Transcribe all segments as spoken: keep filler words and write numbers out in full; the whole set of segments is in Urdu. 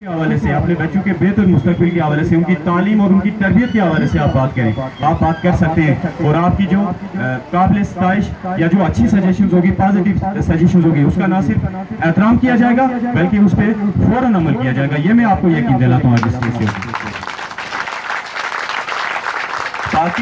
کے حوالے سے، اپنے بچوں کے بہتر مستقبل کے حوالے سے، ان کی تعلیم اور ان کی تربیت کے حوالے سے آپ بات کریں، آپ بات کر سکتے ہیں، اور آپ کی جو قابل ستائش یا جو اچھی سجیشنز ہوگی، پازیٹیو سجیشنز ہوگی، اس کا نہ صرف احترام کیا جائے گا بلکہ اس پہ فوراً عمل کیا جائے گا. یہ میں آپ کو یقین دلاتا ہوں. جس سے باقی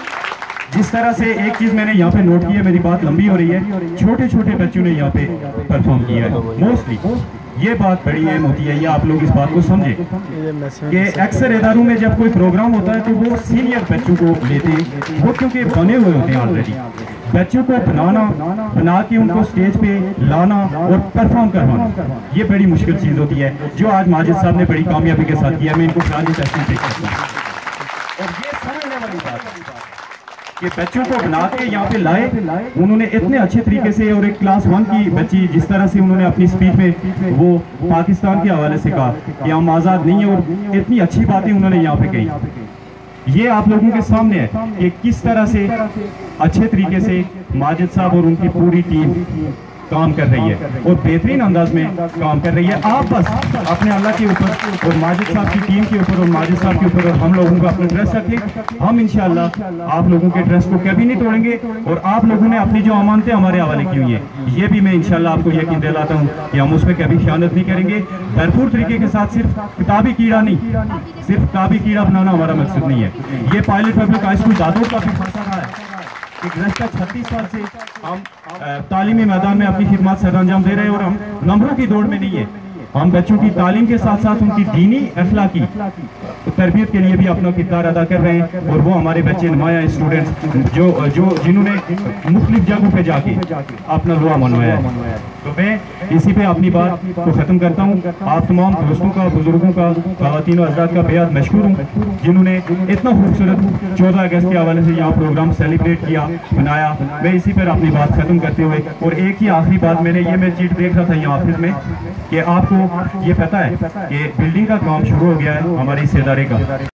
جس طرح سے ایک چیز میں نے یہاں پہ نوٹ کی ہے، میری بات لمبی ہو رہی ہے، چھوٹے چھوٹے بچوں نے یہاں پہ پرفارم کیا ہے موسٹلی. یہ بات بڑی اہم ہوتی ہے، یہ آپ لوگ اس بات کو سمجھیں کہ اکثر اداروں میں جب کوئی پروگرام ہوتا ہے تو وہ سینئر بچوں کو لیتے ہیں، وہ کیونکہ بنے ہوئے ہوتے ہیں آلریڈی. بچوں کو بنانا، بنا کے ان کو سٹیج پہ لانا اور پرفارم کروانا، یہ بڑی مشکل چیز ہوتی ہے، جو آج ماجد صاحب نے بڑی کامیابی کے ساتھ کیا. میں ان کو خیالی تحسین پیش کرتا ہوں. اور یہ سمجھنے والی بات کہ بچوں کو بنا کے یہاں پہ لائے، انہوں نے اتنے اچھے طریقے سے، اور ایک کلاس ون کی بچی جس طرح سے انہوں نے اپنی سپیچ میں وہ پاکستان کے حوالے سے کہا کہ ہم آزاد نہیں ہیں، اور اتنی اچھی باتیں انہوں نے یہاں پہ کہی. یہ آپ لوگوں کے سامنے ہے کہ کس طرح سے اچھے طریقے سے ماجد صاحب اور ان کی پوری ٹیم کام کر رہی ہے اور بہترین انداز میں کام کر رہی ہے. آپ بس اپنے اللہ کے اوپر اور ماجد صاحب کی ٹیم کے اوپر اور ماجد صاحب کے اوپر اور ہم لوگوں کا اپنا ٹرسٹ رکھیں. ہم انشاءاللہ آپ لوگوں کے ٹرسٹ کو کبھی نہیں توڑیں گے، اور آپ لوگوں نے اپنی جو امانتیں ہمارے حوالے کی ہوئی ہیں، یہ بھی میں انشاءاللہ آپ کو یقین دلاتا ہوں کہ ہم اس میں کبھی خیانت نہیں کریں گے. بھرپور طریقے کے ساتھ، صرف کتابی کیڑا نہیں، صرف کتابی کیڑا بنانا ہمارا مقصد نہیں ہے. یہ pilot public high school Dadu کا بھی فیصلہ رہا ہے کہ گزشتہ چھتیس سال سے ہم تعلیمی میدان میں اپنی خدمات سر انجام دے رہے ہیں، اور ہم نمبروں کی دوڑ میں نہیں ہے. ہم بچوں کی تعلیم کے ساتھ ساتھ ان کی دینی اخلاقی تربیت کے لیے بھی اپنا کردار ادا کر رہے ہیں، اور وہ ہمارے بچے نمایاں اسٹوڈنٹس جو جو جنہوں نے مختلف جگہوں پہ جا کے اپنا لوہا منوایا ہے. تو میں اسی پہ اپنی بات کو ختم کرتا ہوں. آپ تمام دوستوں کا، بزرگوں کا، خواتین و حضرات کا بے حد مشکور ہوں جنہوں نے اتنا خوبصورت چودہ اگست کے حوالے سے یہاں پروگرام سیلیبریٹ کیا، بنایا. میں اسی پر اپنی بات ختم کرتے ہوئے، اور ایک ہی آخری بات، میں نے یہ میں چیٹ دیکھ رہا تھا یہاں آفس میں کہ آپ کو یہ پتہ ہے کہ بلڈنگ کا کام شروع ہو گیا ہے ہمارے اس ادارے کا.